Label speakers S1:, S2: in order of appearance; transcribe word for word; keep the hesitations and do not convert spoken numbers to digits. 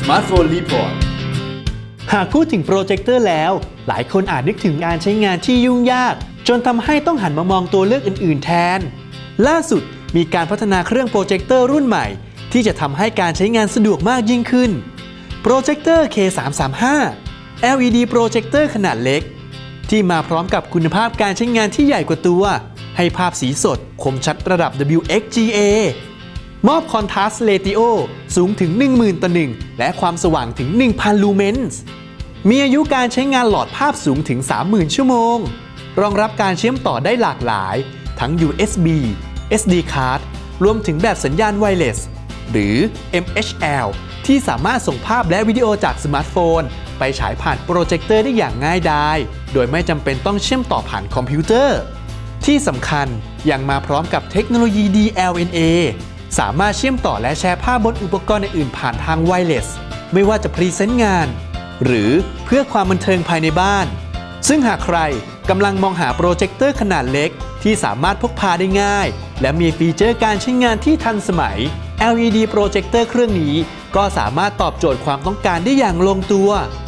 S1: Smartphone Report
S2: หากพูดถึงโปรเจคเตอร์แล้วหลายคนอาจนึกถึงการใช้งานที่ยุ่งยากจนทำให้ต้องหันมามองตัวเลือกอื่นๆแทนล่าสุดมีการพัฒนาเครื่องโปรเจคเตอร์รุ่นใหม่ที่จะทำให้การใช้งานสะดวกมากยิ่งขึ้นโปรเจคเตอร์ เค สามสามห้า แอล อี ดี โปรเจคเตอร์ขนาดเล็กที่มาพร้อมกับคุณภาพการใช้งานที่ใหญ่กว่าตัวให้ภาพสีสดคมชัดระดับ ดับเบิลยู เอ็กซ์ จี เอ มอบคอนทราสต์เรติโอสูงถึง หนึ่งหมื่น ต่อหนึ่งและความสว่างถึง หนึ่งพัน ลูเมนส์มีอายุการใช้งานหลอดภาพสูงถึง สามหมื่น ชั่วโมงรองรับการเชื่อมต่อได้หลากหลายทั้ง ยู เอส บี เอส ดี card รวมถึงแบบสัญญาณไวเลสหรือ เอ็ม เอช แอล ที่สามารถส่งภาพและวิดีโอจากสมาร์ทโฟนไปฉายผ่านโปรเจคเตอร์ได้อย่างง่ายดายโดยไม่จำเป็นต้องเชื่อมต่อผ่านคอมพิวเตอร์ที่สำคัญยังมาพร้อมกับเทคโนโลยี ดี แอล เอ็น เอ สามารถเชื่อมต่อและแชร์ภาพบนอุปกรณ์อื่นๆผ่านทางไวเลสไม่ว่าจะพรีเซนต์งานหรือเพื่อความบันเทิงภายในบ้านซึ่งหากใครกำลังมองหาโปรเจคเตอร์ขนาดเล็กที่สามารถพกพาได้ง่ายและมีฟีเจอร์การใช้งานที่ทันสมัย แอล อี ดี โปรเจคเตอร์เครื่องนี้ก็สามารถตอบโจทย์ความต้องการได้อย่างลงตัว